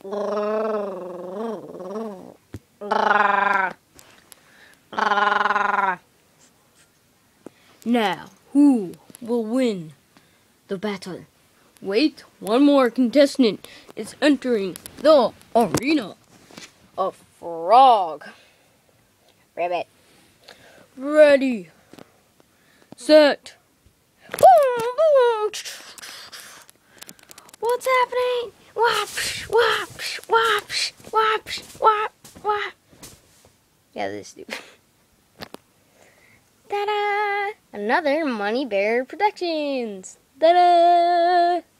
Now, who will win the battle? Wait, one more contestant is entering the arena. A frog. Rabbit. Ready. Set. What's happening? Whoosh, whoosh, whoosh, whoosh, whop, whop. Yeah, this dude. Ta-da! Another Money Bear Productions. Ta-da!